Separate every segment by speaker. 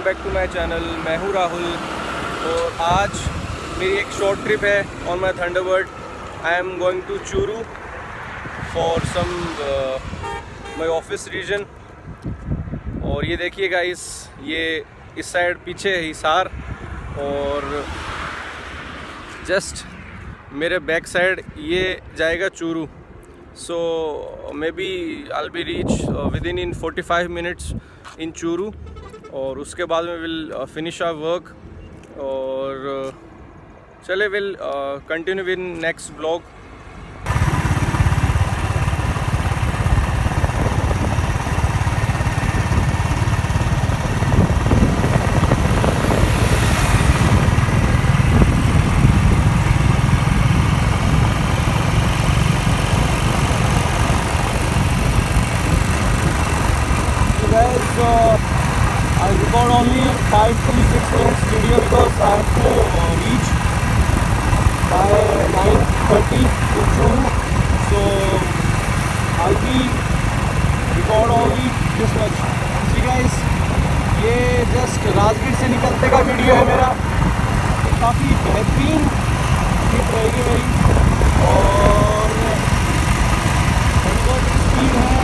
Speaker 1: Back to my channel. मैं हूँ राहुल और आज मेरी एक शॉर्ट ट्रिप है on my Thunderbird. I am going to Churu for some my office reason. और ये देखिए गाइस, ये इस साइड पीछे है हिसार और जस्ट मेरे बैक साइड ये जाएगा Churu. So maybe I be reach within 45 minutes in Churu और उसके बाद में विल फिनिश आवर वर्क और चले will continue in next blog. So I record only 5 to 6 minutes video because I have to reach by 9:30 to Churu. So I'll be record only this much. See guys, ये just Rajgir से निकलते का video है मेरा। काफ़ी बेहतरीन trip रहेगी मेरी और बहुत स्पीड है।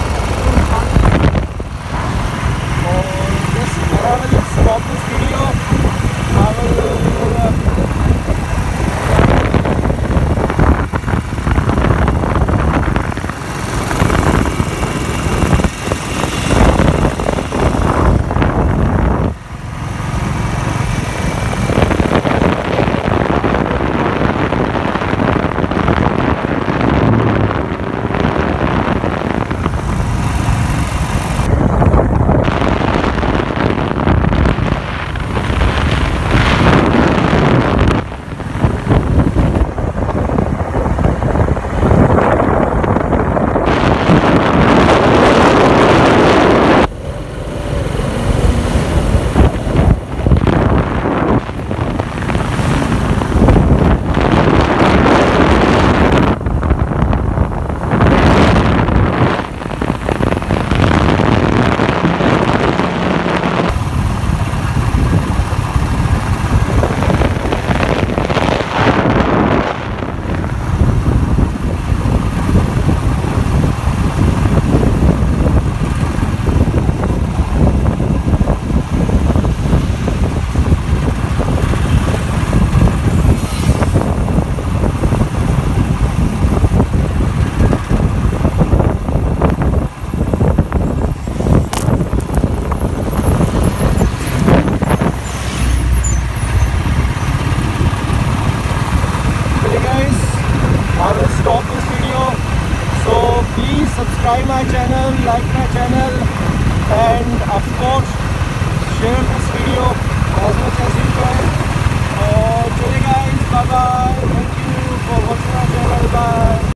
Speaker 1: I will stop this video. I will stop this video. So please subscribe my channel, like my channel, and of course share this video as much as you can.